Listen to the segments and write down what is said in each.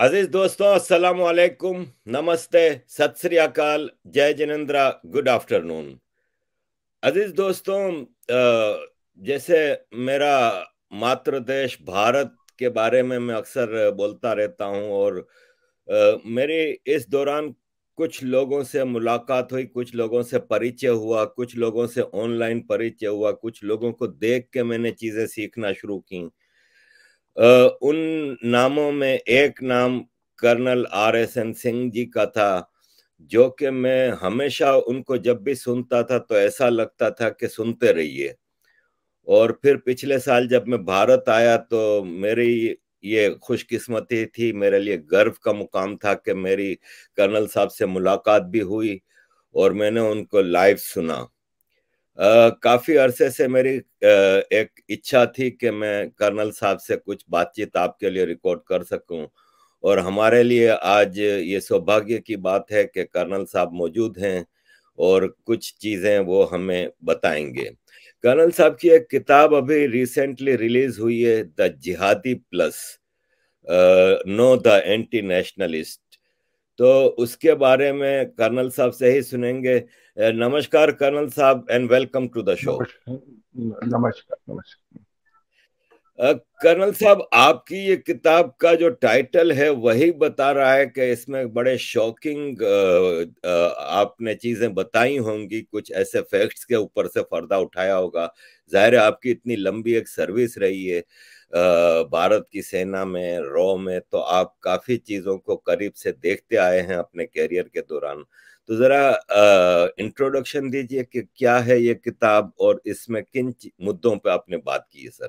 अजीज दोस्तों, अस्सलाम वालेकुम, नमस्ते, सत श्री अकाल, जय जिनेंद्रा, गुड आफ्टरनून। अजीज दोस्तों, जैसे मेरा मातृ देश भारत के बारे में मैं अक्सर बोलता रहता हूं और मेरी इस दौरान कुछ लोगों से मुलाकात हुई, कुछ लोगों से परिचय हुआ, कुछ लोगों से ऑनलाइन परिचय हुआ, कुछ लोगों को देख के मैंने चीजें सीखना शुरू की। उन नामों में एक नाम कर्नल RSN सिंह जी का था, जो कि मैं हमेशा उनको जब भी सुनता था तो ऐसा लगता था कि सुनते रहिए। और फिर पिछले साल जब मैं भारत आया तो मेरी ये खुशकिस्मती थी, मेरे लिए गर्व का मुकाम था कि मेरी कर्नल साहब से मुलाकात भी हुई और मैंने उनको लाइव सुना। काफी अरसे से मेरी एक इच्छा थी कि मैं कर्नल साहब से कुछ बातचीत आपके लिए रिकॉर्ड कर सकूं, और हमारे लिए आज ये सौभाग्य की बात है कि कर्नल साहब मौजूद हैं और कुछ चीजें वो हमें बताएंगे। कर्नल साहब की एक किताब अभी रिसेंटली रिलीज हुई है, the jihadi plus, no the anti nationalist. तो उसके बारे में कर्नल साहब से ही सुनेंगे। नमस्कार कर्नल साहब, and welcome to the show. नमस्कार। नमस्कार नमस्कार। कर्नल साहब, आपकी ये किताब का जो टाइटल है वही बता रहा है कि इसमें बड़े शॉकिंग आपने चीजें बताई होंगी, कुछ ऐसे फैक्ट्स के ऊपर से पर्दा उठाया होगा। जाहिर है आपकी इतनी लंबी एक सर्विस रही है भारत की सेना में, रॉ में, तो आप काफी चीजों को करीब से देखते आए हैं अपने कैरियर के दौरान। तो जरा इंट्रोडक्शन दीजिए कि क्या है ये किताब और इसमें किन मुद्दों पे आपने बात की है सर।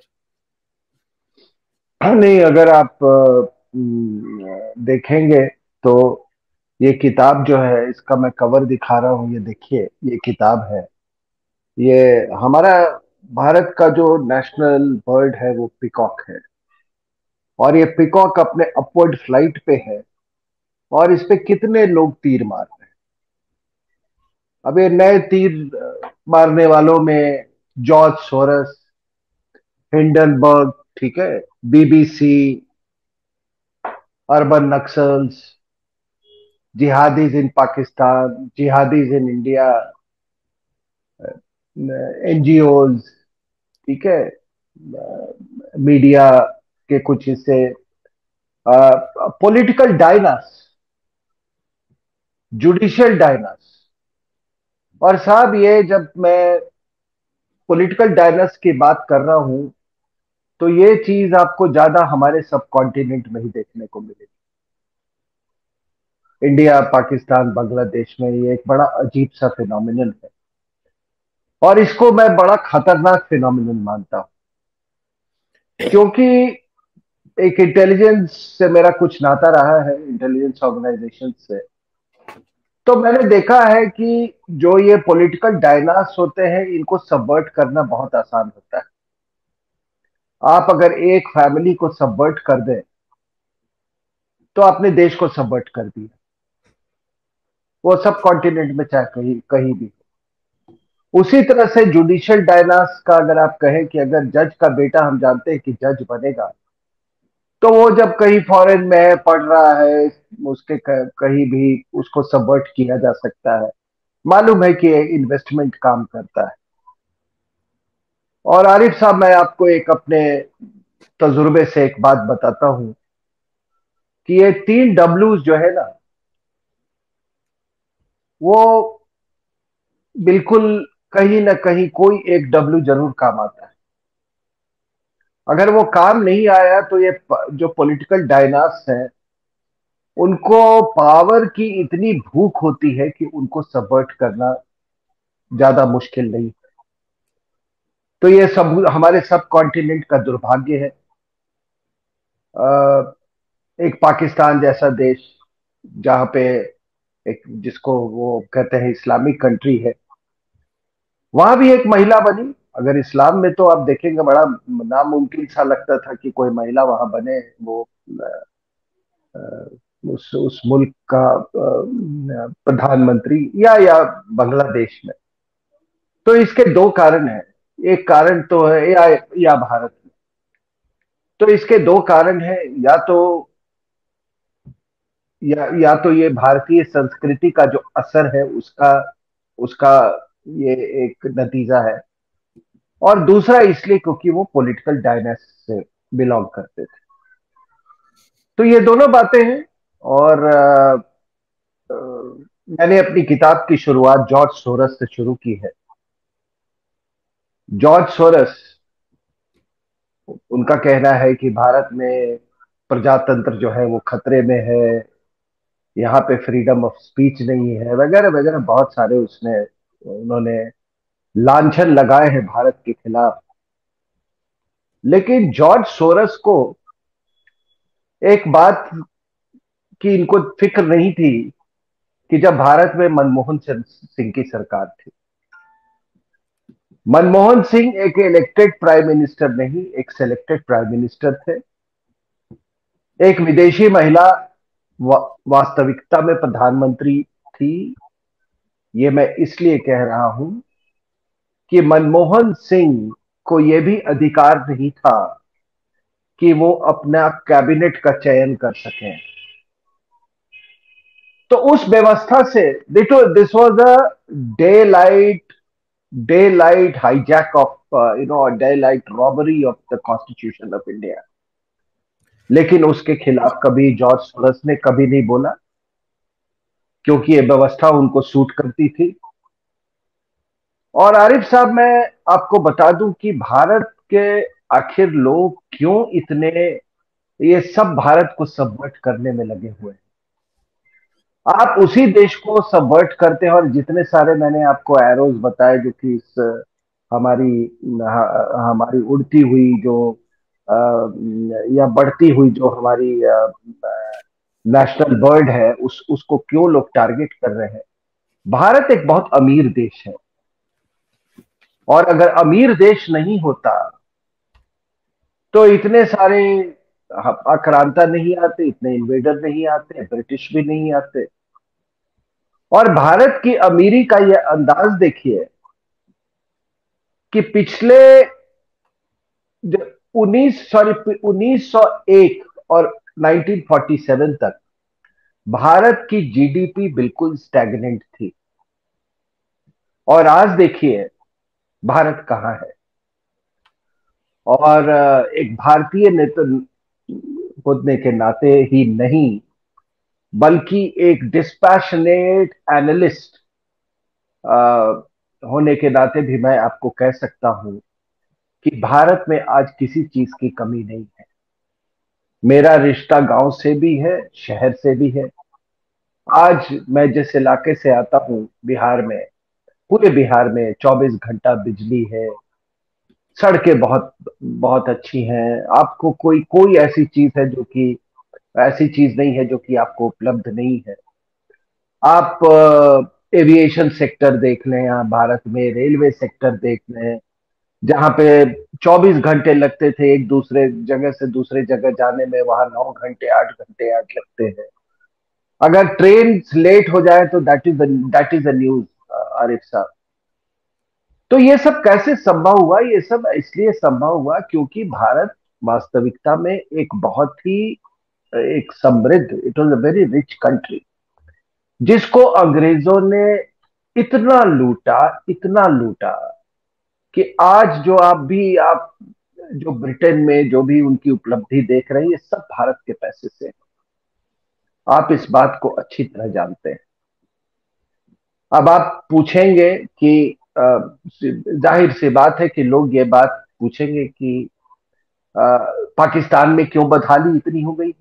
हाँ, नहीं, अगर आप देखेंगे तो ये किताब जो है, इसका मैं कवर दिखा रहा हूँ, ये देखिए, ये किताब है। ये हमारा भारत का जो नेशनल बर्ड है वो पिकॉक है, और ये पिकॉक अपने अपवर्ड फ्लाइट पे है, और इस पे कितने लोग तीर मार रहे हैं। अब ये नए तीर मारने वालों में जॉर्ज सोरस, हिंडनबर्ग, ठीक है, BBC, urban Naxals, jihadis in Pakistan, jihadis in India, NGOs, ठीक है, मीडिया के कुछ हिस्से, पॉलिटिकल डायनास, जुडिशियल डायनास। और साहब, ये जब मैं पॉलिटिकल डायनास की बात कर रहा हूं तो ये चीज आपको ज्यादा हमारे सब कॉन्टिनेंट में ही देखने को मिलेगी। इंडिया, पाकिस्तान, बांग्लादेश में ये एक बड़ा अजीब सा फिनोमिनल है, और इसको मैं बड़ा खतरनाक फिनोमिनल मानता हूं, क्योंकि एक इंटेलिजेंस से मेरा कुछ नाता रहा है, इंटेलिजेंस ऑर्गेनाइजेशन से। तो मैंने देखा है कि जो ये पॉलिटिकल डायनास होते हैं, इनको सबवर्ट करना बहुत आसान होता है। आप अगर एक फैमिली को सबवर्ट कर दें तो आपने देश को सबवर्ट कर दिया, वो सब कॉन्टिनेंट में चाहे कहीं कहीं भी। उसी तरह से जुडिशियल डायनास का अगर आप कहें कि अगर जज का बेटा, हम जानते हैं कि जज बनेगा, तो वो जब कहीं फॉरेन में है, पढ़ रहा है, उसके कहीं भी उसको सबवर्ट किया जा सकता है। मालूम है कि इन्वेस्टमेंट काम करता है। और आरिफ साहब, मैं आपको एक अपने तजुर्बे से एक बात बताता हूं कि ये 3 Ws जो है ना, वो बिल्कुल कहीं ना कहीं कोई एक W जरूर काम आता है। अगर वो काम नहीं आया तो ये जो पॉलिटिकल डायनास है, उनको पावर की इतनी भूख होती है कि उनको सबवर्ट करना ज्यादा मुश्किल नहीं। तो ये सब हमारे सब कॉन्टिनेंट का दुर्भाग्य है। एक पाकिस्तान जैसा देश, जहां पे एक, जिसको वो कहते हैं इस्लामिक कंट्री है, वहां भी एक महिला बनी। अगर इस्लाम में तो आप देखेंगे बड़ा नामुमकिन सा लगता था कि कोई महिला वहां बने, वो उस मुल्क का प्रधानमंत्री, या बांग्लादेश में। तो इसके दो कारण हैं। एक कारण तो है, या भारत में। तो इसके दो कारण हैं। या तो या तो ये भारतीय संस्कृति का जो असर है उसका उसका ये एक नतीजा है, और दूसरा इसलिए क्योंकि वो पॉलिटिकल डायनेस्टी से बिलोंग करते थे। तो ये दोनों बातें हैं। और अ, मैंने अपनी किताब की शुरुआत जॉर्ज सोरस से शुरू की है। जॉर्ज सोरस, उनका कहना है कि भारत में प्रजातंत्र जो है वो खतरे में है, यहाँ पे फ्रीडम ऑफ स्पीच नहीं है, वगैरह वगैरह बहुत सारे उसने उन्होंने लांछन लगाए हैं भारत के खिलाफ। लेकिन जॉर्ज सोरस को एक बात की इनको फिक्र नहीं थी कि जब भारत में मनमोहन सिंह की सरकार थी, मनमोहन सिंह एक इलेक्टेड प्राइम मिनिस्टर नहीं, एक सिलेक्टेड प्राइम मिनिस्टर थे। एक विदेशी महिला वा, वास्तविकता में प्रधानमंत्री थी। ये मैं इसलिए कह रहा हूं कि मनमोहन सिंह को यह भी अधिकार नहीं था कि वो अपना कैबिनेट का चयन कर सकें। तो उस व्यवस्था से this was a daylight daylight hijack of daylight robbery of the constitution of India. लेकिन उसके खिलाफ कभी जॉर्ज सोरस ने कभी नहीं बोला, क्योंकि ये व्यवस्था उनको सूट करती थी। और आरिफ साहब, मैं आपको बता दूं कि भारत के आखिर लोग क्यों इतने ये सब भारत को सबवर्ट करने में लगे हुए हैं। आप उसी देश को सबवर्ट करते हैं, और जितने सारे मैंने आपको एरोज बताए जो कि इस हमारी हमारी उड़ती हुई जो अ, या बढ़ती हुई जो हमारी नेशनल बर्ड है, उसको क्यों लोग टारगेट कर रहे हैं। भारत एक बहुत अमीर देश है, और अगर अमीर देश नहीं होता तो इतने सारे आक्रांता नहीं आते, इतने इन्वेडर नहीं आते, ब्रिटिश भी नहीं आते। और भारत की अमीरी का यह अंदाज देखिए कि पिछले 1901 और 1947 तक भारत की जीडीपी बिल्कुल स्टैग्नेंट थी। और आज देखिए भारत कहां है। और एक भारतीय नेता होने के नाते ही नहीं, बल्कि एक डिस्पैशनेट एनालिस्ट होने के नाते भी मैं आपको कह सकता हूं कि भारत में आज किसी चीज की कमी नहीं है। मेरा रिश्ता गांव से भी है, शहर से भी है। आज मैं जिस इलाके से आता हूं, बिहार में, पूरे बिहार में 24 घंटा बिजली है, सड़कें बहुत बहुत अच्छी हैं। आपको कोई कोई ऐसी चीज है जो कि ऐसी चीज नहीं है जो कि आपको उपलब्ध नहीं है। आप एविएशन सेक्टर देख लें, यहाँ भारत में रेलवे सेक्टर देख लें, जहां पे 24 घंटे लगते थे एक दूसरे जगह से दूसरे जगह जाने में, वहां 9 घंटे 8 घंटे आज लगते हैं। अगर ट्रेन लेट हो जाए तो that is the news, Arif साहब। तो ये सब कैसे संभव हुआ? ये सब इसलिए संभव हुआ क्योंकि भारत वास्तविकता में एक बहुत ही एक समृद्ध, it was a very rich country, जिसको अंग्रेजों ने इतना लूटा, इतना लूटा कि आज जो आप जो ब्रिटेन में जो भी उनकी उपलब्धि देख रहे हैं, ये सब भारत के पैसे से है। आप इस बात को अच्छी तरह जानते हैं। अब आप पूछेंगे कि जाहिर सी बात है कि लोग ये बात पूछेंगे कि अ, पाकिस्तान में क्यों बदहाली इतनी हो गई है।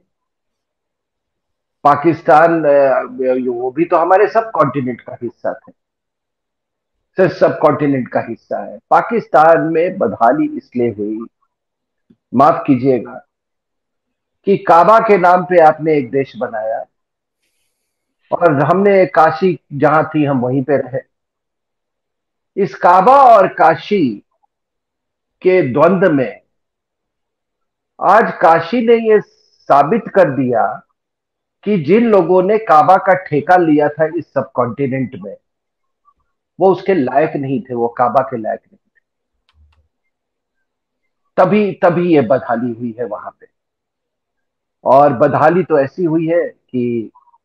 पाकिस्तान वो भी तो हमारे सब कॉन्टिनेंट का हिस्सा थे, सिर्फ सब कॉन्टिनेंट का हिस्सा है। पाकिस्तान में बदहाली इसलिए हुई, माफ कीजिएगा, कि काबा के नाम पे आपने एक देश बनाया, और हमने काशी जहां थी हम वहीं पे रहे। इस काबा और काशी के द्वंद्व में आज काशी ने यह साबित कर दिया कि जिन लोगों ने काबा का ठेका लिया था इस सब कॉन्टिनेंट में, वो उसके लायक नहीं थे, वो काबा के लायक नहीं। तभी तभी ये बदहाली हुई है वहां पे। और बदहाली तो ऐसी हुई है कि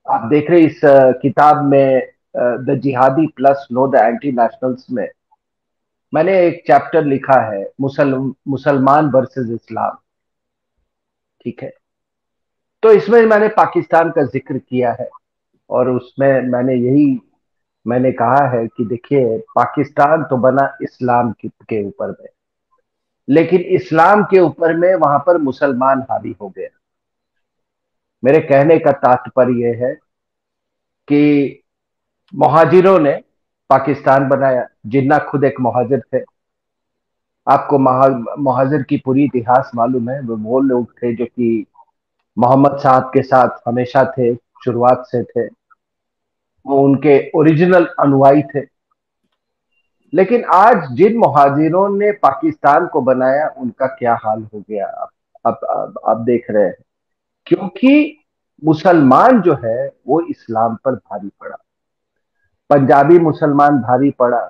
आप देख रहे इस किताब में the jihadi plus no the anti nationals में मैंने एक चैप्टर लिखा है मुसलमान वर्सेस इस्लाम। ठीक है। तो इसमें मैंने पाकिस्तान का जिक्र किया है और उसमें मैंने कहा है कि देखिए, पाकिस्तान तो बना इस्लाम के ऊपर में, लेकिन इस्लाम के ऊपर में वहां पर मुसलमान हावी हो गए। मेरे कहने का तात्पर्य है कि मुहाजिरों ने पाकिस्तान बनाया। जिन्ना खुद एक मुहाजिर थे। आपको मुहाजिर की पूरी इतिहास मालूम है। वो लोग थे जो कि मोहम्मद साहब के साथ हमेशा थे, शुरुआत से थे। वो उनके ओरिजिनल अनुयायी थे। लेकिन आज जिन मुहाजिरों ने पाकिस्तान को बनाया उनका क्या हाल हो गया आप देख रहे हैं। क्योंकि मुसलमान जो है वो इस्लाम पर भारी पड़ा। पंजाबी मुसलमान भारी पड़ा।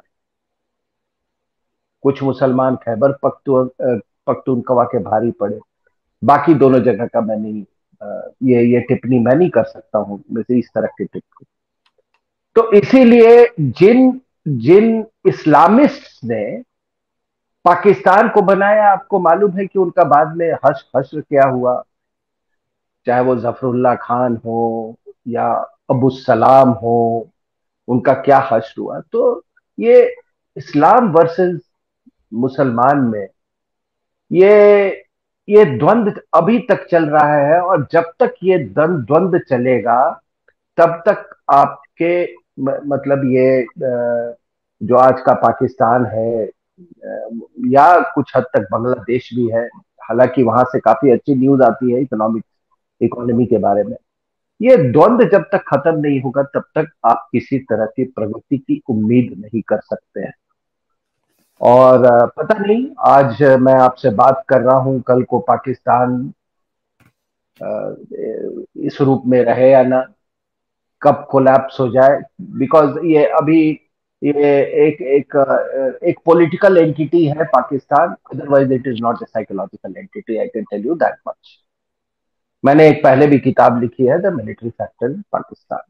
कुछ मुसलमान खैबर पख्तूनख्वा के भारी पड़े। बाकी दोनों जगह का मैं नहीं, ये टिप्पणी मैं नहीं कर सकता हूं, वैसे इस तरह की टिप्पणी। तो इसीलिए जिन जिन इस्लामिस्ट ने पाकिस्तान को बनाया, आपको मालूम है कि उनका बाद में हश्र क्या हुआ। चाहे वो जफरुल्लाह खान हो या अबू सलाम हो, उनका क्या हश्र हुआ। तो ये इस्लाम वर्सेस मुसलमान में ये ये द्वंद्व अभी तक चल रहा है। और जब तक ये द्वंद्व चलेगा तब तक आपके मतलब ये जो आज का पाकिस्तान है, या कुछ हद तक बांग्लादेश भी है, हालांकि वहां से काफी अच्छी न्यूज आती है इकोनॉमी के बारे में। ये द्वंद्व जब तक खत्म नहीं होगा तब तक आप किसी तरह की प्रगति की उम्मीद नहीं कर सकते हैं। और पता नहीं, आज मैं आपसे बात कर रहा हूं, कल को पाकिस्तान इस रूप में रहे या ना, कब कोलैप्स हो जाए। बिकॉज ये अभी ये एक पॉलिटिकल एंटिटी है Pakistan. Otherwise it is not a psychological entity, I can tell you that much. मैंने एक पहले भी किताब लिखी है, the military factor in Pakistan.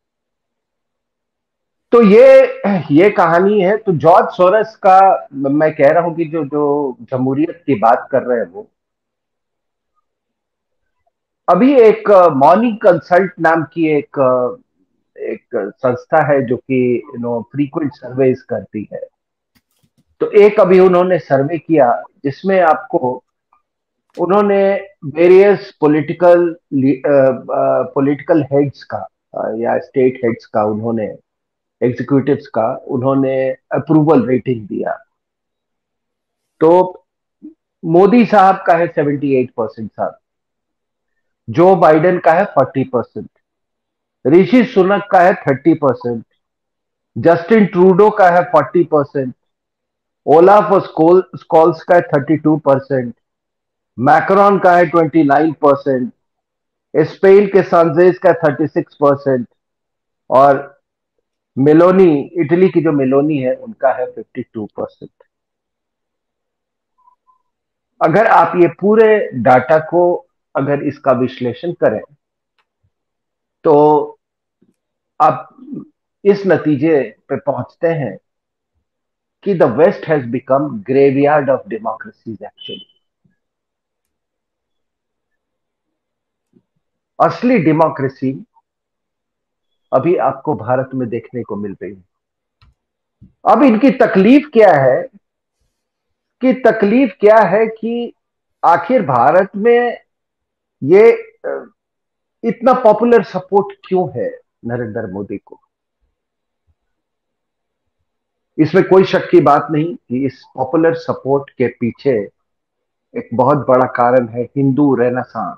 तो ये कहानी है। तो जॉर्ज सोरस का मैं कह रहा हूं कि जो जो जमहूरियत की बात कर रहे हैं वो अभी एक मॉर्निंग कंसल्ट नाम की एक संस्था है जो कि फ्रीक्वेंट सर्वेज करती है। तो एक अभी उन्होंने सर्वे किया जिसमें आपको उन्होंने वेरियस पॉलिटिकल हेड्स का या स्टेट हेड्स का, उन्होंने एग्जीक्यूटिव्स का उन्होंने अप्रूवल रेटिंग दिया। तो मोदी साहब का है 78% साहब। जो बाइडेन का है 40%। ऋषि सुनक का है 30%। जस्टिन ट्रूडो का है 40%। ओलाफ स्कॉल्स का है 32%। मैक्रॉन का है 29%। स्पेन के सांजेस का 36%। और मेलोनी, इटली की जो मेलोनी है उनका है 52%। अगर आप ये पूरे डाटा को, अगर इसका विश्लेषण करें तो आप इस नतीजे पे पहुंचते हैं कि the west has become graveyard of democracies actually. असली डेमोक्रेसी अभी आपको भारत में देखने को मिल रही है। अब इनकी तकलीफ क्या है, कि आखिर भारत में ये इतना पॉपुलर सपोर्ट क्यों है नरेंद्र मोदी को। इसमें कोई शक की बात नहीं कि इस पॉपुलर सपोर्ट के पीछे एक बहुत बड़ा कारण है हिंदू रेनेसांस।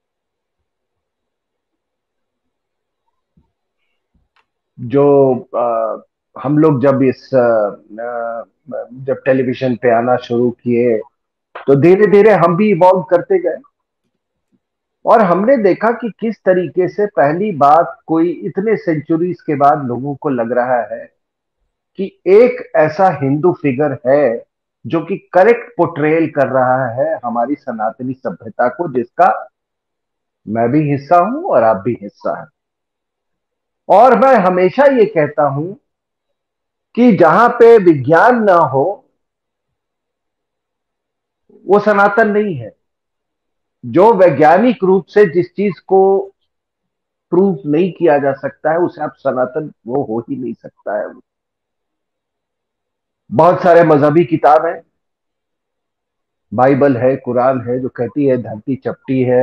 जो हम लोग जब टेलीविजन पे आना शुरू किए तो धीरे धीरे हम भी इवॉल्व करते गए। और हमने देखा कि किस तरीके से पहली बात, कोई इतने सेंचुरीज के बाद लोगों को लग रहा है कि एक ऐसा हिंदू फिगर है जो कि करेक्ट पोर्ट्रेल कर रहा है हमारी सनातनी सभ्यता को, जिसका मैं भी हिस्सा हूं और आप भी हिस्सा हैं। और मैं हमेशा ये कहता हूं कि जहां पे विज्ञान ना हो वो सनातन नहीं है। जो वैज्ञानिक रूप से जिस चीज को प्रूव नहीं किया जा सकता है उसे आप सनातन वो हो ही नहीं सकता है। बहुत सारे मजहबी किताब हैं, बाइबल है, कुरान है, जो कहती है धरती चपटी है।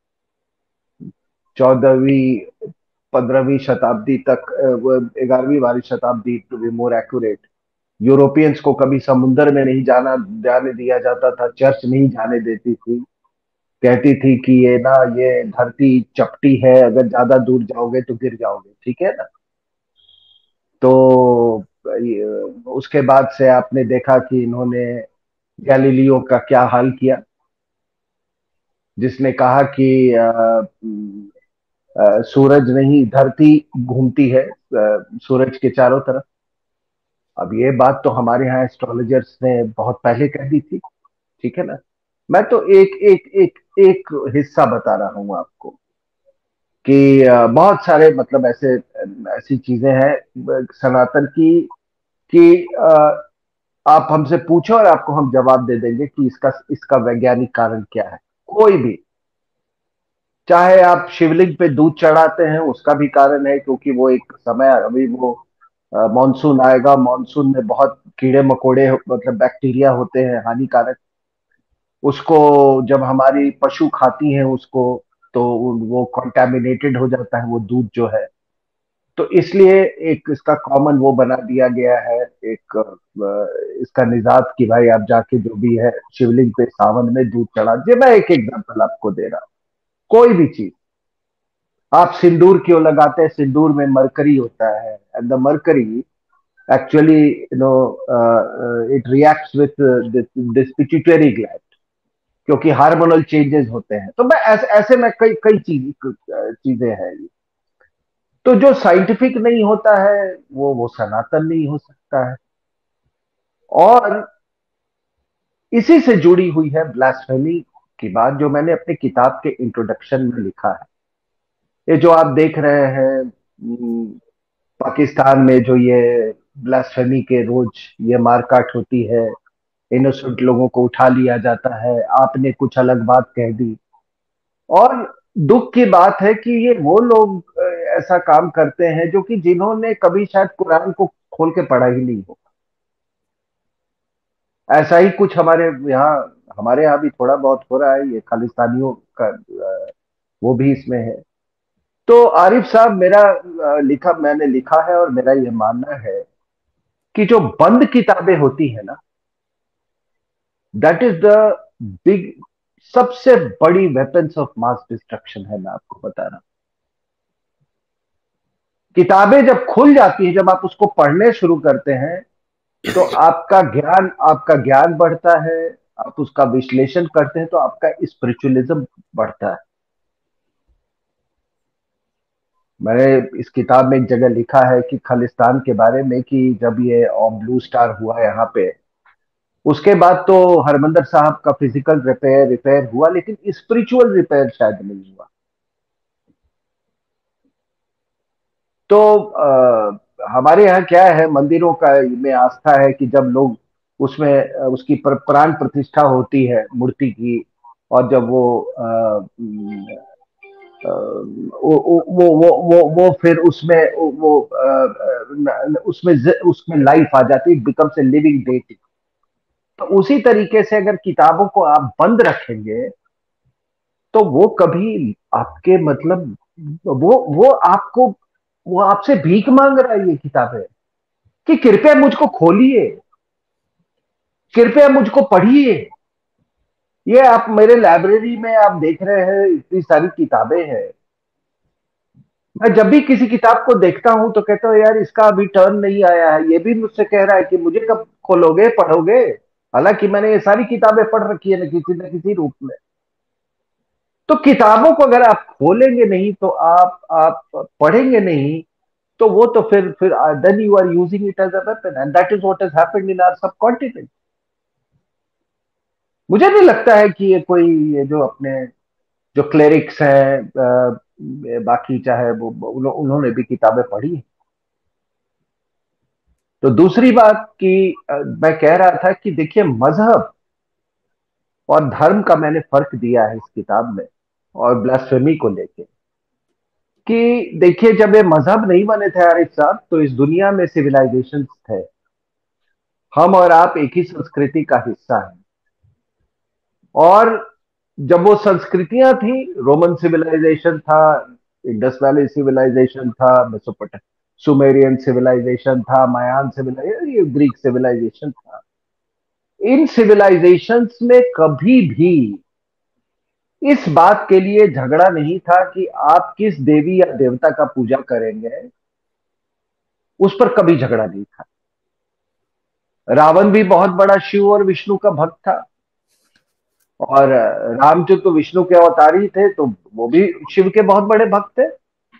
14वीं 15वीं शताब्दी तक, 11वीं 12वीं शताब्दी to be more accurate, Europeans को कभी समुद्र में नहीं जाने दिया जाता था, चर्च नहीं जाने देती थी। कहती थी कि ये ना, ये धरती चपटी है, अगर ज्यादा दूर जाओगे तो गिर जाओगे, ठीक है ना। तो उसके बाद से आपने देखा कि इन्होंने गैलीलियो का क्या हाल किया, जिसने कहा कि सूरज नहीं, धरती घूमती है सूरज के चारों तरफ। अब ये बात तो हमारे यहाँ एस्ट्रोलॉजर्स ने बहुत पहले कह दी थी, ठीक है ना। मैं तो एक एक एक एक हिस्सा बता रहा हूं आपको कि बहुत सारे मतलब ऐसे ऐसी चीजें हैं सनातन की कि आप हमसे पूछो और आपको हम जवाब दे देंगे कि इसका इसका वैज्ञानिक कारण क्या है। कोई भी, चाहे आप शिवलिंग पे दूध चढ़ाते हैं उसका भी कारण है, क्योंकि वो एक समय, अभी वो मॉनसून आएगा, मॉनसून में बहुत कीड़े मकोड़े मतलब बैक्टीरिया होते हैं हानिकारक, उसको जब हमारी पशु खाती हैं उसको, तो वो कंटामिनेटेड हो जाता है वो दूध जो है। तो इसलिए एक इसका कॉमन वो बना दिया गया है, एक इसका निजात कि भाई आप जाके जो भी है शिवलिंग पे सावन में दूध चढ़ा दीजिए। मैं एक एग्जांपल आपको दे रहा हूं। कोई भी चीज, आप सिंदूर क्यों लगाते हैं? सिंदूर में मरकरी होता है, and the mercury actually it reacts with this pituitary gland, क्योंकि हार्मोनल चेंजेस होते हैं। तो मैं ऐसे ऐसे में कई कई चीजें हैं। तो जो साइंटिफिक नहीं होता है वो सनातन नहीं हो सकता है। और इसी से जुड़ी हुई है ब्लास्फेमी की बात, जो मैंने अपनी किताब के इंट्रोडक्शन में लिखा है। ये जो आप देख रहे हैं पाकिस्तान में जो ये ब्लास्फेमी के रोज ये मारकाट होती है, इनोसेंट लोगों को उठा लिया जाता है, आपने कुछ अलग बात कह दी। और दुख की बात है कि ये वो लोग ऐसा काम करते हैं जो कि जिन्होंने कभी शायद कुरान को खोल के पढ़ा ही नहीं हो। ऐसा ही कुछ हमारे यहाँ भी थोड़ा बहुत हो रहा है, ये खालिस्तानियों का वो भी इसमें है। तो आरिफ साहब, मैंने लिखा है और मेरा ये मानना है कि जो बंद किताबें होती है ना, दैट इज द बिग, सबसे बड़ी वेपन्स ऑफ मास डिस्ट्रक्शन है। मैं आपको बता रहा हूं, किताबें जब खुल जाती है, जब आप उसको पढ़ने शुरू करते हैं, तो आपका ज्ञान बढ़ता है, आप उसका विश्लेषण करते हैं तो आपका स्पिरिचुअलिज्म बढ़ता है। मैंने इस किताब में एक जगह लिखा है कि खालिस्तान के बारे में कि जब ये ब्लू स्टार हुआ यहाँ पे, उसके बाद तो हरमंदर साहब का फिजिकल रिपेयर रिपेयर हुआ, लेकिन स्पिरिचुअल रिपेयर शायद नहीं हुआ। तो हमारे यहाँ क्या है, मंदिरों का में आस्था है कि जब लोग उसमें उसकी प्राण प्रतिष्ठा होती है मूर्ति की, और जब वो फिर उसमें लाइफ आ जाती है, बिकम्स ए लिविंग डेटी। तो उसी तरीके से अगर किताबों को आप बंद रखेंगे तो वो कभी आपके मतलब वो आपको, वो आपसे भीख मांग रहा है ये किताबें कि कृपया मुझको खोलिए, कृपया मुझको पढ़िए। ये आप मेरे लाइब्रेरी में आप देख रहे हैं इतनी सारी किताबें हैं। मैं जब भी किसी किताब को देखता हूं तो कहता हूं यार इसका अभी टर्न नहीं आया है, ये भी मुझसे कह रहा है कि मुझे कब खोलोगे, पढ़ोगे। हालांकि मैंने ये सारी किताबें पढ़ रखी है न किसी रूप में। तो किताबों को अगर आप खोलेंगे नहीं, तो आप पढ़ेंगे नहीं, तो वो तो फिर then you are using it as a weapon, and that is what has happened in our subcontinent. मुझे नहीं लगता है कि ये कोई, ये जो अपने जो क्लेरिक्स हैं, बाकी चाहे वो उन्होंने भी किताबें पढ़ी। तो दूसरी बात कि मैं कह रहा था कि देखिए, मजहब और धर्म का मैंने फर्क दिया है इस किताब में, और ब्लास्फेमी को लेके, कि देखिए, जब ये मजहब नहीं बने थे आरिफ साहब, तो इस दुनिया में सिविलाइजेशन थे। हम और आप एक ही संस्कृति का हिस्सा हैं। और जब वो संस्कृतियां थी, रोमन सिविलाइजेशन था, इंडस वैली सिविलाइजेशन था, सुमेरियन सिविलाइजेशन था, मायान सिविलाइजेशन, ग्रीक सिविलाइजेशन था। इन सिविलाइजेशंस में कभी भी इस बात के लिए झगड़ा नहीं था कि आप किस देवी या देवता का पूजा करेंगे। उस पर कभी झगड़ा नहीं था। रावण भी बहुत बड़ा शिव और विष्णु का भक्त था, और रामचंद्र तो विष्णु के अवतार ही थे, तो वो भी शिव के बहुत बड़े भक्त थे।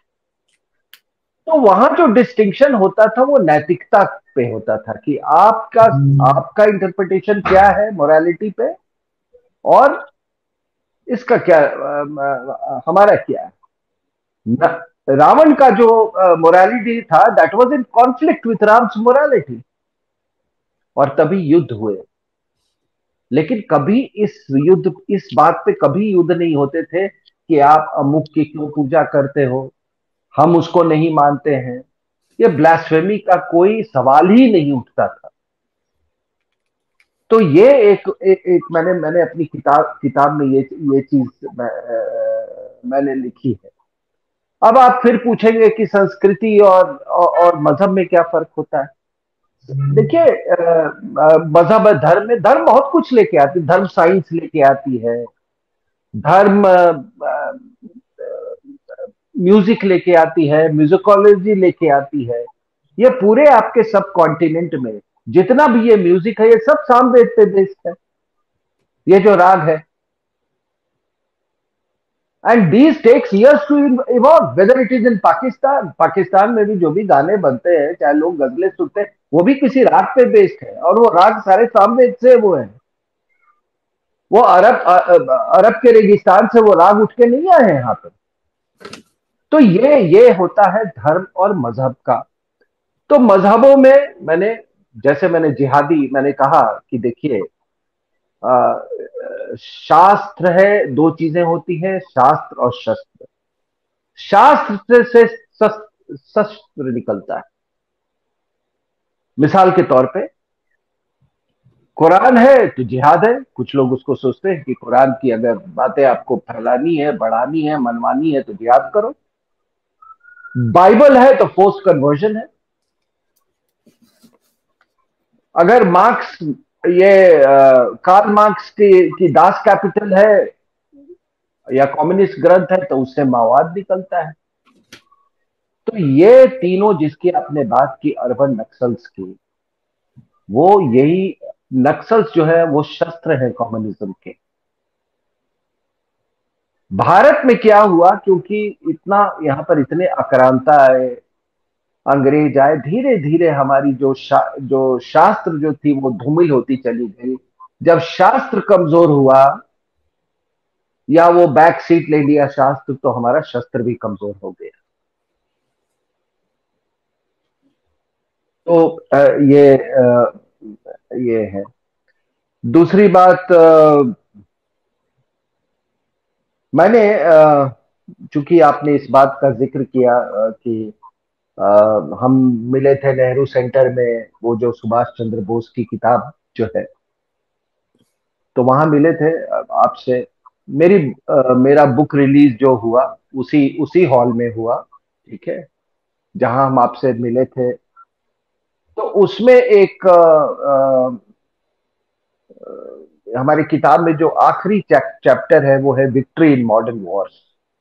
तो वहां जो डिस्टिंक्शन होता था वो नैतिकता पे होता था, कि आपका आपका इंटरप्रिटेशन क्या है मोरालिटी पे, और इसका क्या, हमारा क्या है। रावण का जो मोरालिटी था, that was in conflict with Ram's morality, और तभी युद्ध हुए। लेकिन कभी इस बात पे कभी युद्ध नहीं होते थे कि आप अमुक की क्यों पूजा करते हो, हम उसको नहीं मानते हैं। ये ब्लास्फेमी का कोई सवाल ही नहीं उठता था। तो ये एक मैंने मैंने अपनी किताब में ये चीज मैंने लिखी है। अब आप फिर पूछेंगे कि संस्कृति और मजहब में क्या फर्क होता है। देखिए, मजहब, धर्म बहुत कुछ लेके आती है। धर्म साइंस लेके आती है, धर्म म्यूजिक लेके आती है, म्यूजिकोलॉजी लेके आती है। ये पूरे आपके सब कॉन्टिनेंट में जितना भी ये म्यूजिक है, ये सब सामवेद पे बेस्ड है। ये जो राग है, and these takes years to evolve, whether it is in Pakistan. Pakistan में भी जो भी गाने बनते हैं, चाहे लोग गजलें सुनते हैं, वो भी किसी राग पे बेस्ड है, और वो राग सारे सामवेद से वो है। वो अरब के रेगिस्तान से वो राग उठ के नहीं आए हैं यहाँ पे। तो ये होता है धर्म और मजहब का। तो मजहबों में जैसे मैंने जिहादी, मैंने कहा कि देखिए, शास्त्र है, दो चीजें होती हैं, शास्त्र और शस्त्र। शास्त्र से शस्त्र निकलता है। मिसाल के तौर पे, कुरान है तो जिहाद है। कुछ लोग उसको सोचते हैं कि कुरान की अगर बातें आपको फैलानी है, बढ़ानी है, मनवानी है, तो जिहाद करो। बाइबल है तो फोर्स कन्वर्जन है। अगर मार्क्स, ये कार्ल मार्क्स की दास कैपिटल है या कम्युनिस्ट ग्रंथ है, तो उससे माओवाद निकलता है। तो ये तीनों जिसकी आपने बात की, अर्बन नक्सल्स की, वो यही नक्सल्स जो है वो शस्त्र है कम्युनिज्म के। भारत में क्या हुआ, क्योंकि इतना यहां पर इतने आक्रांता आए, अंग्रेज आए, धीरे धीरे हमारी जो शास्त्र जो थी वो धूमिल होती चली गई। जब शास्त्र कमजोर हुआ, या वो बैक सीट ले लिया शास्त्र, तो हमारा शस्त्र भी कमजोर हो गया। तो ये है। दूसरी बात, मैंने चूंकि आपने इस बात का जिक्र किया कि हम मिले थे नेहरू सेंटर में, वो जो सुभाष चंद्र बोस की किताब जो है, तो वहां मिले थे आपसे। मेरा बुक रिलीज जो हुआ, उसी उसी हॉल में हुआ, ठीक है, जहां हम आपसे मिले थे। तो उसमें एक हमारी किताब में जो आखिरी चैप्टर है, वो है विक्ट्री इन मॉडर्न वॉर्स।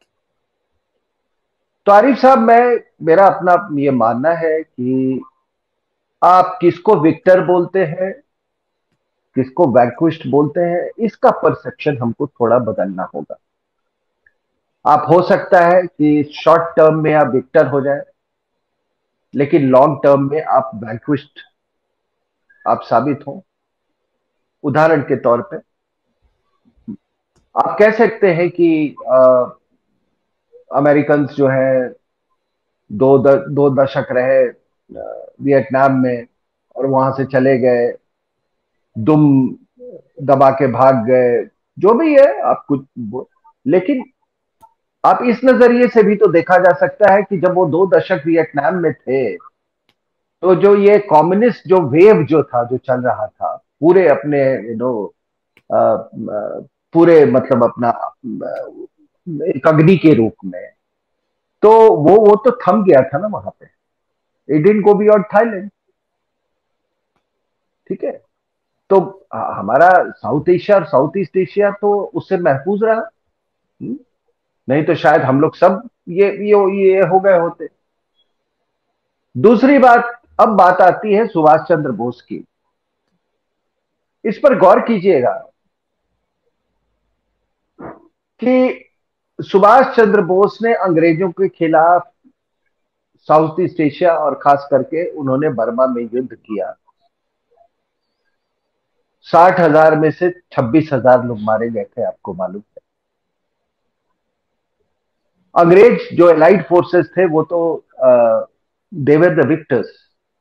तो आरिफ साहब, मेरा अपना ये मानना है कि आप किसको विक्टर बोलते हैं, किसको वैंक्विश्ड बोलते हैं, इसका परसेप्शन हमको थोड़ा बदलना होगा। आप, हो सकता है कि शॉर्ट टर्म में आप विक्टर हो जाए, लेकिन लॉन्ग टर्म में आप वैंक्विश्ड आप साबित हो। उदाहरण के तौर पे, आप कह सकते हैं कि अमेरिकन जो है दो दशक रहे वियतनाम में और वहां से चले गए, दुम दबा के भाग गए, जो भी है आप कुछ लेकिन आप इस नजरिए से भी तो देखा जा सकता है कि जब वो 2 दशक वियतनाम में थे, तो जो ये कम्युनिस्ट जो वेव जो था, जो चल रहा था पूरे अपने पूरे मतलब अपना एक अग्नि के रूप में, तो वो तो थम गया था ना वहां पे। It didn't go beyond Thailand. ठीक है। तो हमारा साउथ एशिया और साउथ ईस्ट एशिया तो उससे महफूज रहा। हम्म? नहीं तो शायद हम लोग सब ये हो गए होते। दूसरी बात, अब बात आती है सुभाष चंद्र बोस की। इस पर गौर कीजिएगा कि सुभाष चंद्र बोस ने अंग्रेजों के खिलाफ साउथ ईस्ट एशिया और खास करके उन्होंने बर्मा में युद्ध किया। 60,000 में से 26,000 लोग मारे गए थे, आपको मालूम है। अंग्रेज जो एलाइड फोर्सेस थे वो तो देवर द विक्टर्स।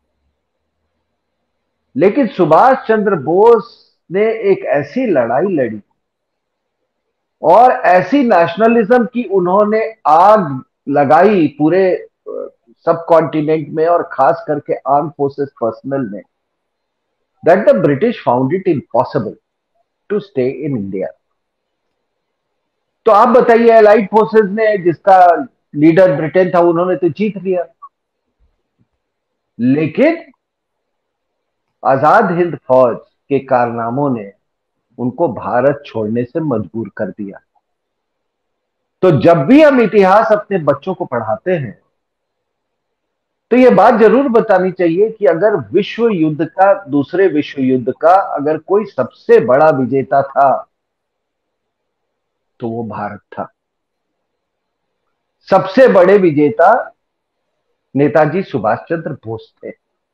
लेकिन सुभाष चंद्र बोस ने एक ऐसी लड़ाई लड़ी और ऐसी नेशनलिज्म की उन्होंने आग लगाई पूरे सब कॉन्टिनेंट में और खास करके आर्म फोर्सेस पर्सनल में, that the British found it impossible to stay in India. तो आप बताइए, एलाइड फोर्सेस ने, जिसका लीडर ब्रिटेन था, उन्होंने तो जीत लिया, लेकिन आजाद हिंद फौज के कारनामों ने उनको भारत छोड़ने से मजबूर कर दिया। तो जब भी हम इतिहास अपने बच्चों को पढ़ाते हैं तो यह बात जरूर बतानी चाहिए कि अगर विश्व युद्ध का, दूसरे विश्व युद्ध का अगर कोई सबसे बड़ा विजेता था तो वो भारत था। सबसे बड़े विजेता नेताजी सुभाष चंद्र बोस थे।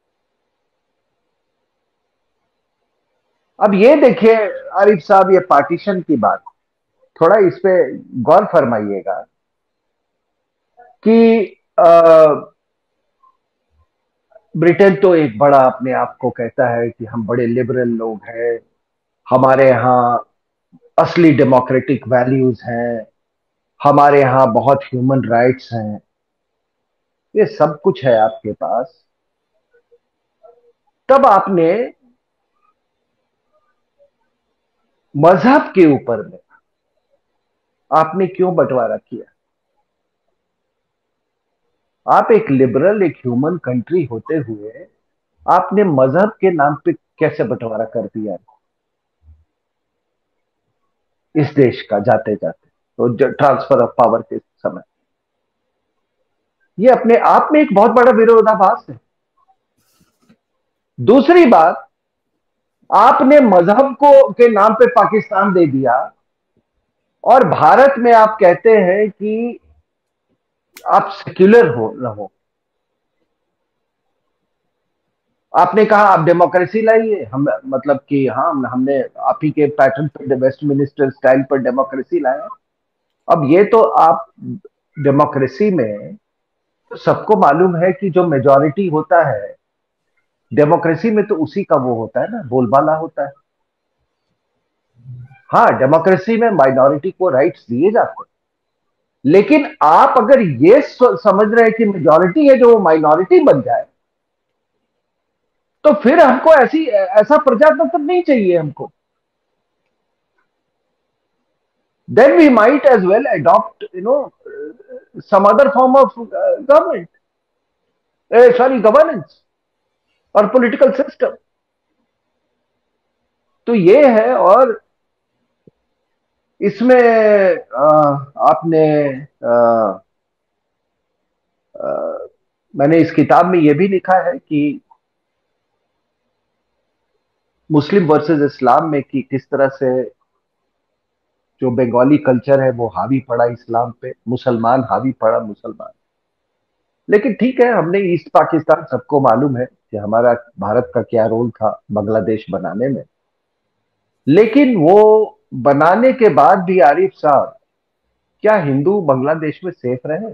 अब ये देखिए आरिफ साहब, ये पार्टीशन की बात, थोड़ा इस पे गौर फरमाइएगा कि ब्रिटेन तो एक बड़ा अपने आप को कहता है कि हम बड़े लिबरल लोग हैं, हमारे यहाँ असली डेमोक्रेटिक वैल्यूज हैं, हमारे यहाँ बहुत ह्यूमन राइट्स हैं। ये सब कुछ है आपके पास, तब आपने मजहब के ऊपर में आपने क्यों बंटवारा किया? आप एक लिबरल, एक ह्यूमन कंट्री होते हुए आपने मजहब के नाम पे कैसे बंटवारा कर दिया इस देश का जाते जाते, तो ट्रांसफर ऑफ पावर के समय? ये अपने आप में एक बहुत बड़ा विरोधाभास है। दूसरी बात, आपने मजहब को के नाम पे पाकिस्तान दे दिया और भारत में आप कहते हैं कि आप सेक्युलर हो रहो। आपने कहा आप डेमोक्रेसी लाइए, हम मतलब कि हाँ, हमने आप ही के पैटर्न पे, वेस्ट मिनिस्टर स्टाइल पर डेमोक्रेसी लाया। अब ये तो आप डेमोक्रेसी में, तो सबको मालूम है कि जो मेजॉरिटी होता है डेमोक्रेसी में, तो उसी का वो होता है ना, बोलबाला होता है। हाँ, डेमोक्रेसी में माइनॉरिटी को राइट्स दिए जाते हैं, लेकिन आप अगर ये समझ रहे हैं कि मेजॉरिटी है जो वो माइनॉरिटी बन जाए, तो फिर हमको ऐसा प्रजातंत्र नहीं चाहिए हमको। Then we might as well adopt, some other form of government, sorry, governance और political system। तो ये है। और इसमें आपने मैंने इस किताब में ये भी लिखा है कि मुस्लिम वर्सेस इस्लाम में कि किस तरह से जो बंगाली कल्चर है वो हावी पड़ा इस्लाम पे, मुसलमान हावी पड़ा मुसलमान। लेकिन ठीक है, हमने ईस्ट पाकिस्तान, सबको मालूम है कि हमारा भारत का क्या रोल था बांग्लादेश बनाने में। लेकिन वो बनाने के बाद भी आरिफ साहब, क्या हिंदू बांग्लादेश में सेफ रहे?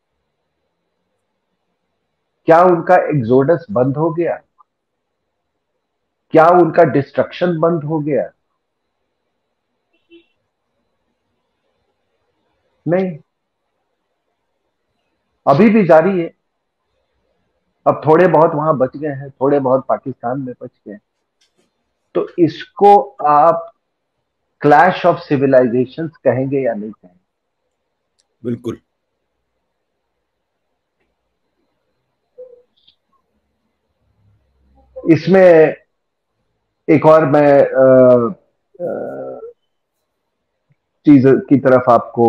क्या उनका एग्जोडस बंद हो गया? क्या उनका डिस्ट्रक्शन बंद हो गया? नहीं, अभी भी जारी है। अब थोड़े बहुत वहां बच गए हैं, थोड़े बहुत पाकिस्तान में बच गए हैं। तो इसको आप क्लैश ऑफ सिविलाइजेशंस कहेंगे या नहीं कहेंगे? बिल्कुल। इसमें एक और मैं अ, चीज की तरफ आपको,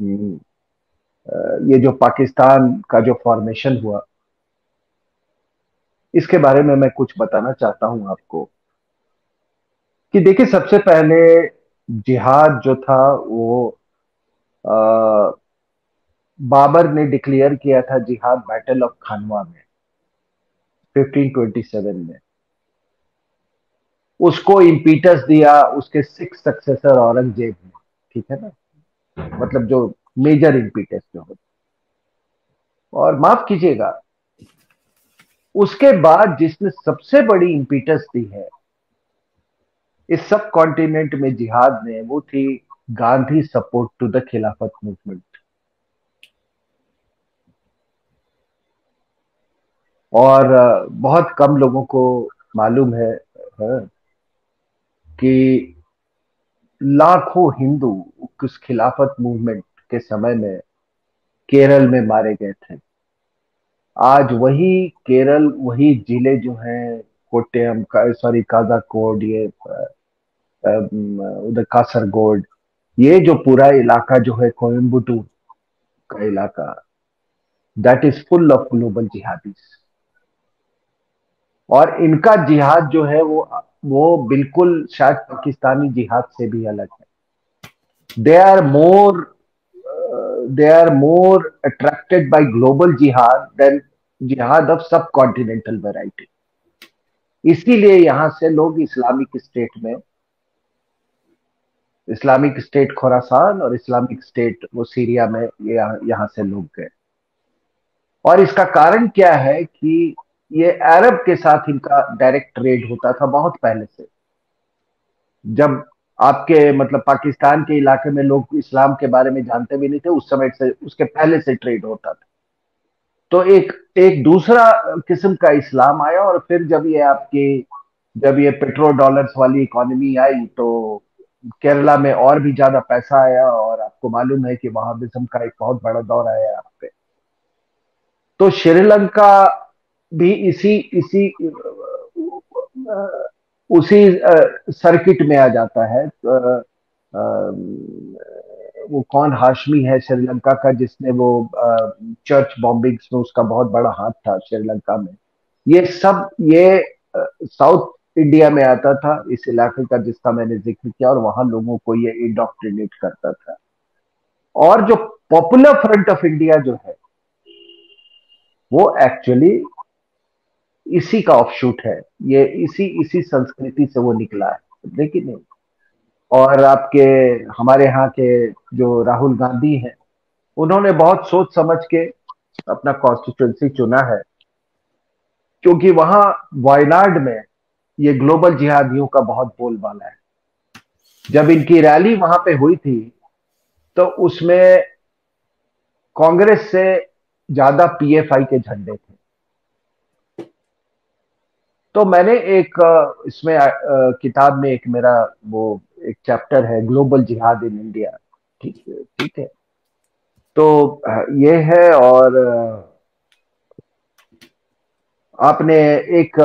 ये जो पाकिस्तान का जो फॉर्मेशन हुआ, इसके बारे में मैं कुछ बताना चाहता हूं आपको। कि देखिए, सबसे पहले जिहाद जो था वो अ, बाबर ने डिक्लेयर किया था जिहाद बैटल ऑफ खानवा में 1527 में। उसको इम्पीटस दिया उसके सिक्स सक्सेसर औरंगजेब ने। ठीक है ना? मतलब जो मेजर इम्पीटस जो होता। और माफ कीजिएगा, उसके बाद जिसने सबसे बड़ी इम्पीटस दी है इस सब कॉन्टिनेंट में जिहाद ने, वो थी Gandhi support to the Khilafat movement. और बहुत कम लोगों को मालूम है कि लाखों हिंदू उस खिलाफत मूवमेंट के समय में केरल में मारे गए थे। आज वही केरल, वही जिले जो हैं, कोट्टयम का, सॉरी, काजाकोड, ये उधर कासरगोड, ये जो पूरा इलाका जो है कोयम्बटूर का इलाका, that is full of global jihadis. और इनका जिहाद जो है वो बिल्कुल शायद पाकिस्तानी जिहाद से भी अलग है। They are more they are more attracted by global jihad than jihad of subcontinental variety. इसीलिए यहां से लोग इस्लामिक स्टेट में, इस्लामिक स्टेट खोरासान और इस्लामिक स्टेट वो सीरिया में, यहां से लोग गए। और इसका कारण क्या है कि ये अरब के साथ इनका डायरेक्ट ट्रेड होता था बहुत पहले से। जब आपके मतलब पाकिस्तान के इलाके में लोग इस्लाम के बारे में जानते भी नहीं थे, उस समय से, उसके पहले से ट्रेड होता था। तो एक एक दूसरा किस्म का इस्लाम आया। और फिर जब ये पेट्रो डॉलर्स वाली इकोनॉमी आई तो केरला में और भी ज्यादा पैसा आया। और आपको मालूम है कि वहाबिज्म का एक बहुत बड़ा दौर आया यहाँ पे। तो श्रीलंका भी इसी इसी उसी सर्किट में आ जाता है। वो कौन हाशमी है श्रीलंका का जिसने वो चर्च बॉम्बिंग्स में, उसका बहुत बड़ा हाथ था श्रीलंका में। ये सब ये साउथ इंडिया में आता था, इस इलाके का जिसका मैंने जिक्र किया, और वहां लोगों को ये इंडोक्ट्रिनेट करता था। और जो पॉपुलर फ्रंट ऑफ इंडिया जो है वो एक्चुअली इसी का ऑफशूट है। ये इसी इसी संस्कृति से वो निकला है, देखिए नहीं। और आपके हमारे यहाँ के जो राहुल गांधी हैं, उन्होंने बहुत सोच समझ के अपना कॉन्स्टिट्यूंसी चुना है। क्योंकि वहां वायनाड में ये ग्लोबल जिहादियों का बहुत बोलबाला है। जब इनकी रैली वहां पे हुई थी तो उसमें कांग्रेस से ज्यादा पीएफआई के झंडे थे। तो मैंने एक इसमें किताब में एक मेरा वो एक चैप्टर है, ग्लोबल जिहाद इन इंडिया। ठीक है, ठीक है। तो ये है। और आपने एक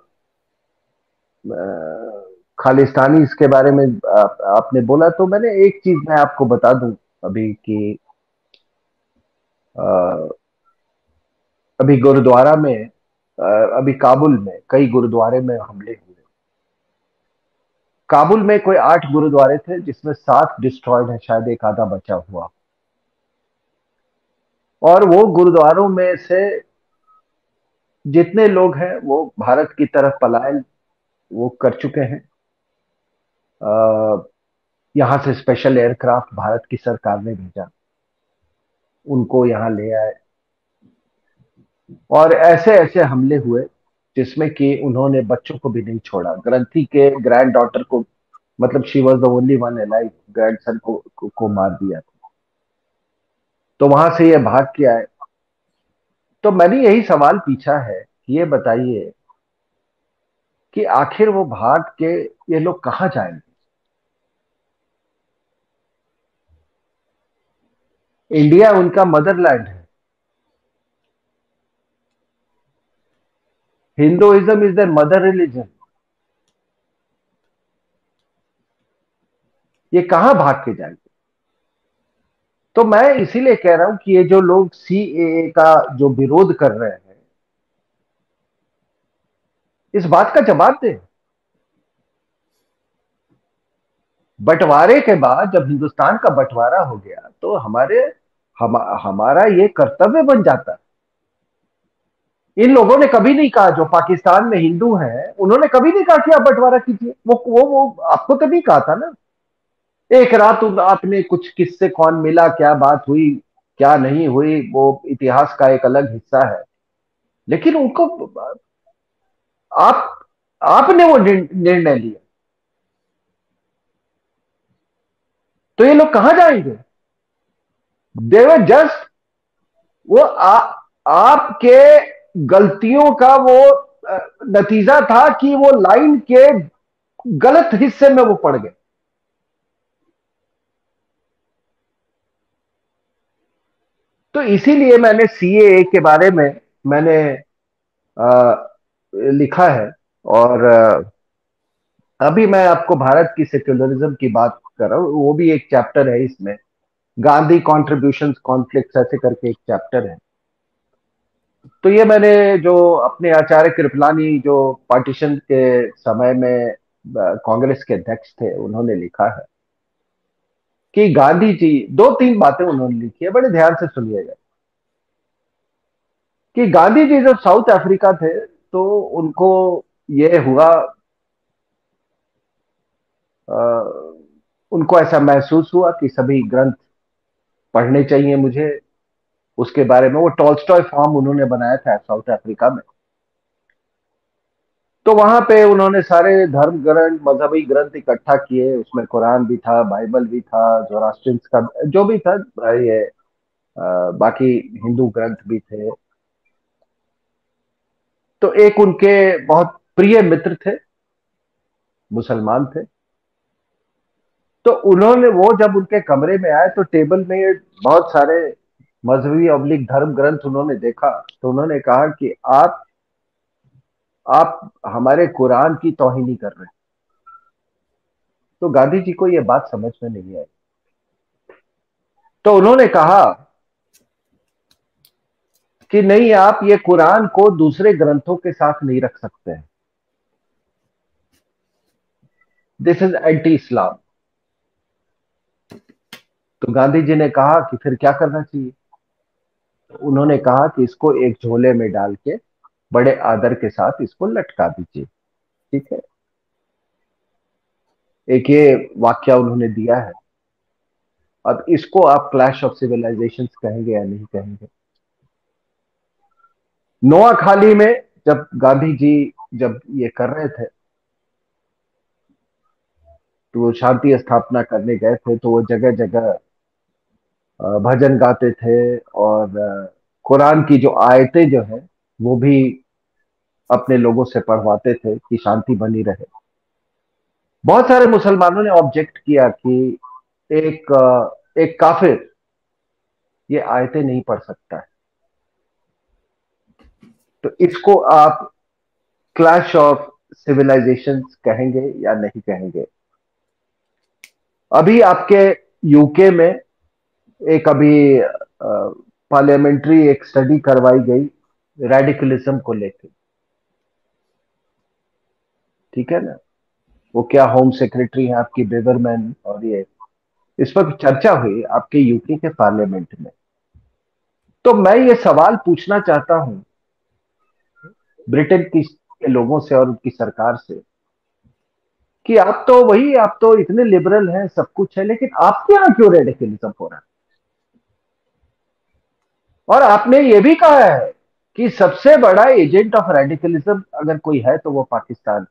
खालिस्तानी इसके बारे में आपने बोला, तो मैंने एक चीज मैं आपको बता दूं अभी कि अ, अभी गुरुद्वारा में, अभी काबुल में कई गुरुद्वारे में हमले हुए। काबुल में कोई 8 गुरुद्वारे थे जिसमें 7 डिस्ट्रॉयड है, शायद एक आधा बचा हुआ। और वो गुरुद्वारों में से जितने लोग हैं वो भारत की तरफ पलायन वो कर चुके हैं। यहां से स्पेशल एयरक्राफ्ट भारत की सरकार ने भेजा। उनको यहां ले आए और ऐसे ऐसे हमले हुए जिसमें कि उन्होंने बच्चों को भी नहीं छोड़ा। ग्रंथी के ग्रैंड डॉटर को, मतलब she was the only one alive, grandson को मार दिया था। तो वहां से ये भाग के आए। तो मैंने यही सवाल पूछा है कि ये बताइए कि आखिर वो भाग के ये लोग कहां जाएंगे। इंडिया उनका मदरलैंड है। Hinduism is their mother religion. ये कहां भाग के जाएंगे। तो मैं इसीलिए कह रहा हूं कि ये जो लोग सीएए का जो विरोध कर रहे हैं, इस बात का जवाब दें। बंटवारे के बाद जब हिंदुस्तान का बंटवारा हो गया तो हमारा ये कर्तव्य बन जाता। इन लोगों ने कभी नहीं कहा, जो पाकिस्तान में हिंदू हैं उन्होंने कभी नहीं कहा कि आप बंटवारा कीजिए। वो आपको तो नहीं कहा था ना। एक रात आपने कुछ किससे कौन मिला, क्या बात हुई, क्या नहीं हुई, वो इतिहास का एक अलग हिस्सा है। लेकिन उनको आप आपने वो निर्णय लिया। तो ये लोग कहां जाएंगे। देवर जस्ट वो आपके गलतियों का वो नतीजा था कि वो लाइन के गलत हिस्से में वो पड़ गए। तो इसीलिए मैंने सीएए के बारे में मैंने अ, लिखा है। और अभी मैं आपको भारत की सेक्युलरिज्म की बात कर रहा हूं, वो भी एक चैप्टर है इसमें। गांधी कॉन्ट्रीब्यूशंस कॉन्फ्लिक्ट्स ऐसे करके एक चैप्टर है। तो ये मैंने जो अपने आचार्य कृपलानी जो पार्टीशन के समय में कांग्रेस के अध्यक्ष थे, उन्होंने लिखा है कि गांधी जी, दो तीन बातें उन्होंने लिखी है, बड़े ध्यान से सुनिएगा। कि गांधी जी जब साउथ अफ्रीका थे तो उनको ये हुआ, अ, उनको ऐसा महसूस हुआ कि सभी ग्रंथ पढ़ने चाहिए मुझे। उसके बारे में वो टॉल्स्टॉय फार्म उन्होंने बनाया था साउथ अफ्रीका में। तो वहां पे उन्होंने सारे धर्म ग्रंथ, मजहबी ग्रंथ इकट्ठा किए। उसमें कुरान भी था, बाइबल भी था, जोरास्ट्रियंस का जो भी था, ये बाकी हिंदू ग्रंथ भी थे। तो एक उनके बहुत प्रिय मित्र थे, मुसलमान थे। तो उन्होंने, वो जब उनके कमरे में आए तो टेबल में ये बहुत सारे मजहबी अवलिक धर्म ग्रंथ उन्होंने देखा। तो उन्होंने कहा कि आप हमारे कुरान की तौहीनी कर रहे हैं। तो गांधी जी को यह बात समझ में नहीं आई। तो उन्होंने कहा कि नहीं, आप ये कुरान को दूसरे ग्रंथों के साथ नहीं रख सकते हैं। This is anti Islam. तो गांधी जी ने कहा कि फिर क्या करना चाहिए। तो उन्होंने कहा कि इसको एक झोले में डाल के बड़े आदर के साथ इसको लटका दीजिए। ठीक है। एक ये वाक्य उन्होंने दिया है। अब इसको आप क्लैश ऑफ सिविलाइजेशंस कहेंगे या नहीं कहेंगे। नोआखाली में जब गांधी जी जब ये कर रहे थे, तो वो शांति स्थापना करने गए थे, तो वो जगह जगह भजन गाते थे और कुरान की जो आयतें जो है वो भी अपने लोगों से पढ़वाते थे कि शांति बनी रहे। बहुत सारे मुसलमानों ने ऑब्जेक्ट किया कि एक काफिर ये आयतें नहीं पढ़ सकता है। तो इसको आप क्लैश ऑफ सिविलाइजेशंस कहेंगे या नहीं कहेंगे। अभी आपके यूके में एक अभी पार्लियामेंट्री एक स्टडी करवाई गई रेडिकलिज्म को लेकर। ठीक है ना। वो क्या होम सेक्रेटरी है आपकी बेबरमैन, और ये इस पर चर्चा हुई आपके यूके के पार्लियामेंट में। तो मैं ये सवाल पूछना चाहता हूं ब्रिटेन की के लोगों से और उनकी सरकार से कि आप तो इतने लिबरल हैं, सब कुछ है, लेकिन आपके यहां क्यों रेडिकलिज्म हो रहा है। और आपने ये भी कहा है कि सबसे बड़ा एजेंट ऑफ रेडिकलिज्म अगर कोई है तो वो पाकिस्तान।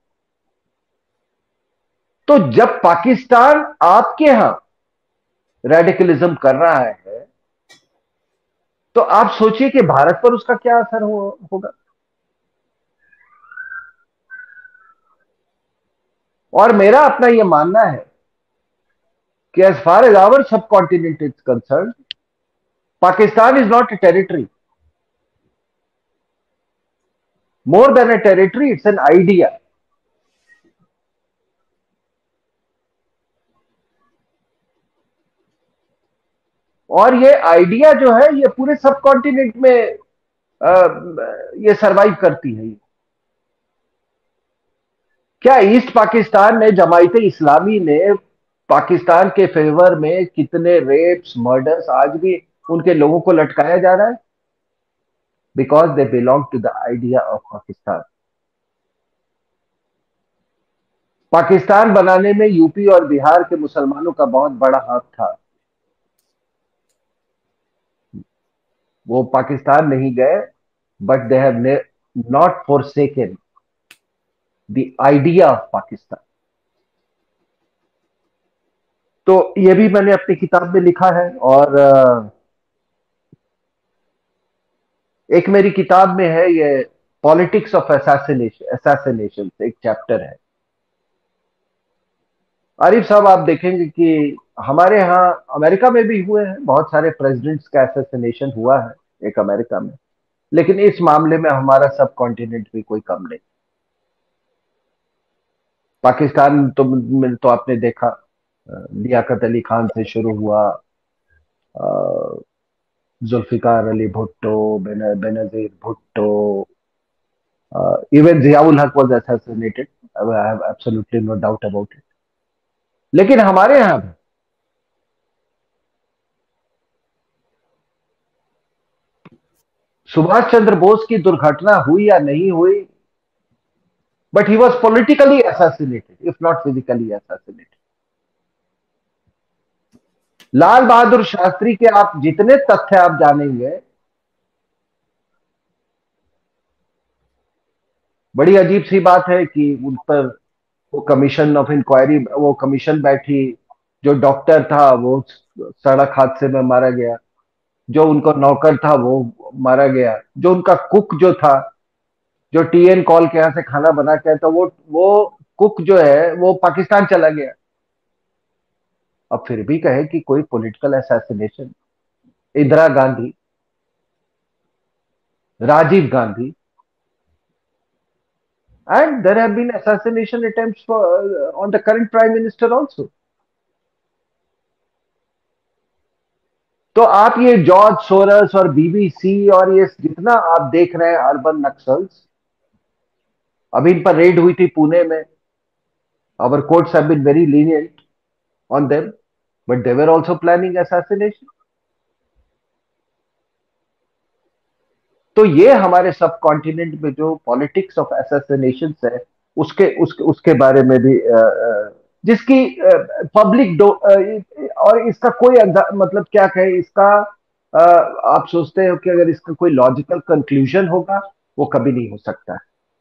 तो जब पाकिस्तान आपके यहां रेडिकलिज्म कर रहा है तो आप सोचिए कि भारत पर उसका क्या असर होगा। और मेरा अपना यह मानना है कि as far as our subcontinent is concern, Pakistan is not a territory, more than a territory it's an idea. और ये आइडिया जो है ये पूरे सब कॉन्टिनेंट में अ, ये सरवाइव करती है। क्या ईस्ट पाकिस्तान ने, जमायत इस्लामी ने पाकिस्तान के फेवर में कितने रेप्स, मर्डर्स, आज भी उनके लोगों को लटकाया जा रहा है because they belong to the idea of Pakistan. Pakistan बनाने में यूपी और बिहार के मुसलमानों का बहुत बड़ा हाथ था। वो पाकिस्तान नहीं गए, but they have not forsaken the idea of Pakistan. तो ये भी मैंने अपनी किताब में लिखा है। और एक मेरी किताब में है ये पॉलिटिक्स ऑफ असैसिनेशन, एक चैप्टर है। आरिफ साहब, आप देखेंगे कि हमारे यहाँ अमेरिका में भी हुए हैं बहुत सारे प्रेसिडेंट्स का असैसिनेशन हुआ है, एक अमेरिका में। लेकिन इस मामले में हमारा सब कॉन्टिनेंट भी कोई कम नहीं। पाकिस्तान तो में तो आपने देखा, लियाकत अली खान से शुरू हुआ, Zulfikar Ali Bhutto, Benazir Bhutto, even Zia ul Haq was assassinated, I have absolutely no doubt about it. लेकिन हमारे यहाँ भी सुभाष चंद्र बोस की दुर्घटना हुई या नहीं हुई, but he was politically assassinated if not physically assassinated. Lal Bahadur Shastri के आप जितने तथ्य आप जानेंगे, बड़ी अजीब सी बात है कि उन पर वो कमीशन ऑफ इंक्वायरी, वो कमीशन बैठी। जो डॉक्टर था वो सड़क हादसे में मारा गया, जो उनका नौकर था वो मारा गया, जो उनका कुक जो था, जो टीएन कॉल के यहां से खाना बना के आया था, वो कुक जो है वो पाकिस्तान चला गया। अब फिर भी कहे कि कोई political assassination. Indira Gandhi, Rajiv Gandhi, and there have been assassination attempts on the current prime minister also. तो आप ये जॉर्ज सोरस और बीबीसी और ये जितना आप देख रहे हैं अर्बन नक्सल्स, अभी इन पर रेड हुई थी पुणे में। our courts have been very lenient on them, but they were also planning assassination. तो ये हमारे सब कॉन्टिनेंट में जो पॉलिटिक्स ऑफ असैसिनेशन है, उसके बारे में भी जिसकी पब्लिक और इसका कोई मतलब क्या कहे इसका, आप सोचते हो कि अगर इसका कोई लॉजिकल कंक्लूजन होगा, वो कभी नहीं हो सकता है।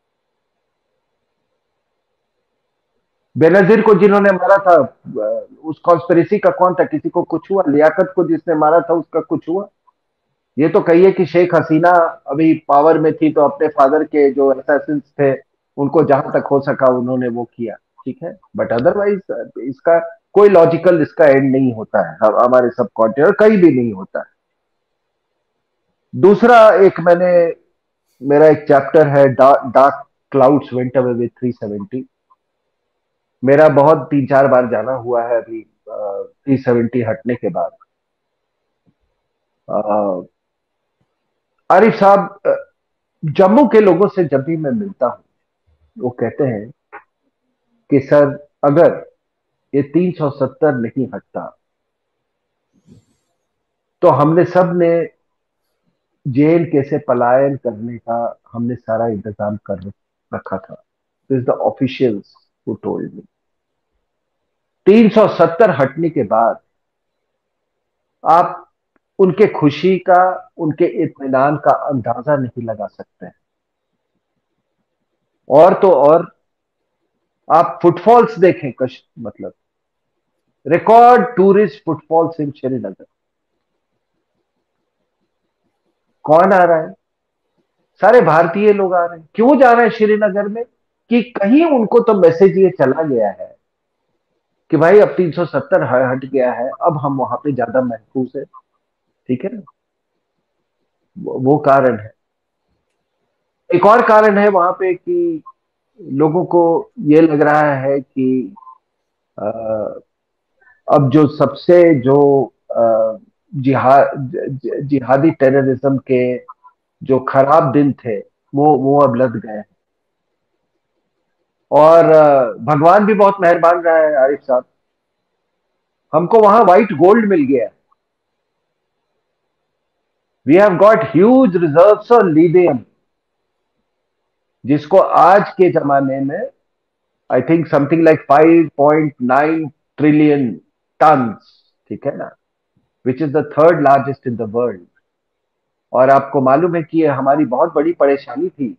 बेनजीर को जिन्होंने मारा था, उस कॉन्स्पिरेसी का कौन था? किसी को कुछ हुआ? लियाकत को जिसने मारा था उसका कुछ हुआ? ये तो कहिए कि शेख हसीना अभी पावर में थी तो अपने फादर के जो असैसिन्स थे उनको जहां तक हो सका उन्होंने वो किया, ठीक है। बट अदरवाइज इसका कोई लॉजिकल इसका एंड नहीं होता है, हमारे सब कॉन्टिनेंट कहीं भी नहीं होता है। दूसरा एक मेरा एक चैप्टर है dark clouds went away with 370। मेरा बहुत 3-4 बार जाना हुआ है अभी 370 हटने के बाद। आरिफ साहब, जम्मू के लोगों से जब भी मैं मिलता हूं वो कहते हैं कि सर, अगर ये 370 नहीं हटता तो हमने सब ने जेल कैसे पलायन करने का हमने सारा इंतजाम कर रखा था। This the officials who told me. 370 हटने के बाद आप उनके खुशी का, उनके इत्मीनान का अंदाजा नहीं लगा सकते हैं। और तो और आप फुटफॉल्स देखें, मतलब record tourist footfalls in Srinagar. कौन आ रहा है? सारे भारतीय लोग आ रहे हैं। क्यों जा रहे हैं श्रीनगर में? कि कहीं उनको तो मैसेज ये चला गया है कि भाई अब 370 हट गया है, अब हम वहां पे ज्यादा महफूज है। ठीक है ना? वो कारण है। एक और कारण है वहां पे कि लोगों को ये लग रहा है कि अ, अब जो सबसे जो जिहादी टेररिज्म के जो खराब दिन थे, वो अब लद गए हैं। और भगवान भी बहुत मेहरबान रहा है आरिफ साहब, हमको वहां व्हाइट गोल्ड मिल गया है। We have got huge reserves of lithium, जिसको आज के जमाने में I think something like 5.9 trillion tons, ठीक है ना, which is the third largest in the world. और आपको मालूम है कि ये हमारी बहुत बड़ी परेशानी थी।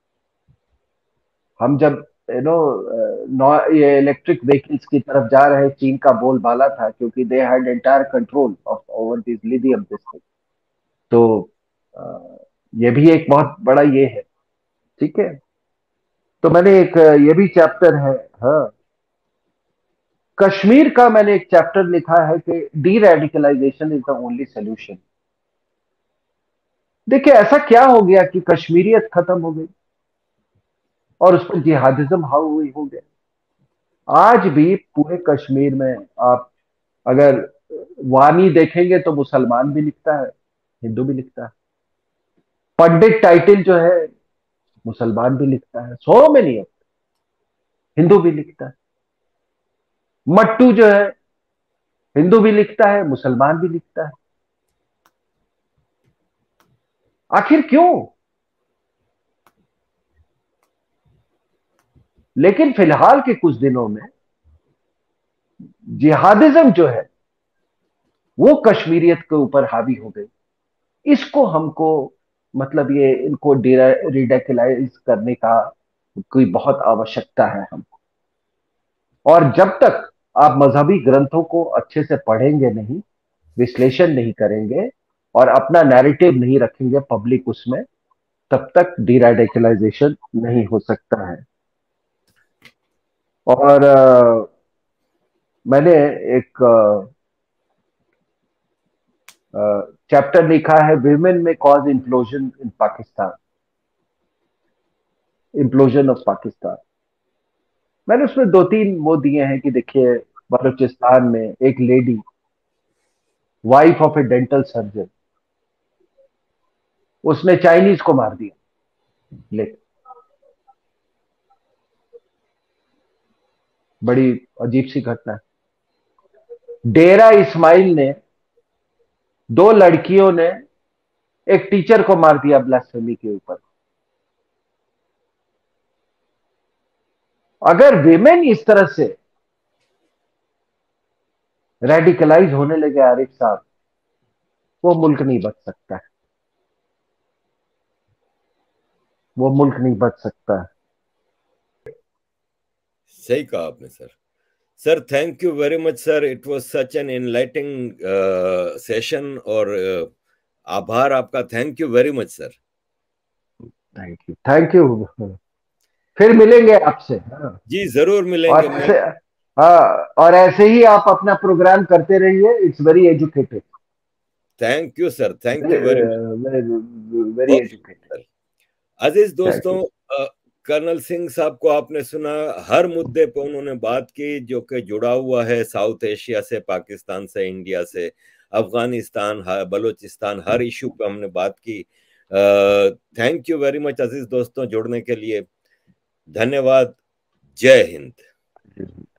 हम जब ये इलेक्ट्रिक व्हीकल्स की तरफ जा रहे, चीन का बोलबाला था, क्योंकि they had entire control of over this lithium this. तो अ, ये भी एक बहुत बड़ा ये है। ठीक है। तो मैंने एक ये भी चैप्टर है, हाँ, कश्मीर का मैंने एक चैप्टर लिखा है कि deradicalisation is the only solution. देखिए ऐसा क्या हो गया कि कश्मीरियत खत्म हो गई और उस पर जिहादिज्म हावी हो गया। आज भी पूरे कश्मीर में आप अगर वानी देखेंगे तो मुसलमान भी लिखता है, हिंदू भी लिखता है। पंडित टाइटल जो है मुसलमान भी लिखता है, सौ में नहीं है, हिंदू भी लिखता है। मट्टू जो है हिंदू भी लिखता है, मुसलमान भी लिखता है। आखिर क्यों? लेकिन फिलहाल के कुछ दिनों में जिहादिज्म जो है वो कश्मीरियत के ऊपर हावी हो गई। इसको हमको, मतलब ये इनको रिडेकलाइज करने का कोई बहुत आवश्यकता है हमको। और जब तक आप मजहबी ग्रंथों को अच्छे से पढ़ेंगे नहीं, विश्लेषण नहीं करेंगे और अपना नैरेटिव नहीं रखेंगे पब्लिक उसमें, तब तक डीरेडिकलाइजेशन नहीं हो सकता है। और मैंने एक चैप्टर लिखा है, women may cause implosion in Pakistan, implosion of Pakistan. मैंने उसमें दो तीन वो दिए हैं कि देखिए, बलूचिस्तान में एक lady, wife of a dental surgeon, उसने चाइनीज को मार दिया। लेकिन बड़ी अजीब सी घटना है। डेरा इस्माइल ने, दो लड़कियों ने एक टीचर को मार दिया ब्लास्फेमी के ऊपर। अगर विमेन इस तरह से रेडिकलाइज होने लगे आरिफ साहब, वो मुल्क नहीं बच सकता है, वो मुल्क नहीं बच सकता है। सही कहा आपने sir. Sir thank you very much sir, it was such an enlightening session. और आभार आपका, thank you very much sir. Thank you, thank you. फिर मिलेंगे आपसे, हाँ। जी जरूर और मिलेंगे। मैं ऐसे, हाँ, और ऐसे ही आप अपना प्रोग्राम करते रहिए। It's very educated, thank you sir, thank you very much. Very बहुत एजुकेटेड। सर। अजीज थैंक दोस्तों, यू। कर्नल सिंह साहब को आपने सुना, हर मुद्दे पर उन्होंने बात की जो कि जुड़ा हुआ है साउथ एशिया से, पाकिस्तान से, इंडिया से, अफगानिस्तान, बलूचिस्तान, हर इशू पे हमने बात की। थैंक यू वेरी मच अजीज दोस्तों जुड़ने के लिए। धन्यवाद। जय हिंद।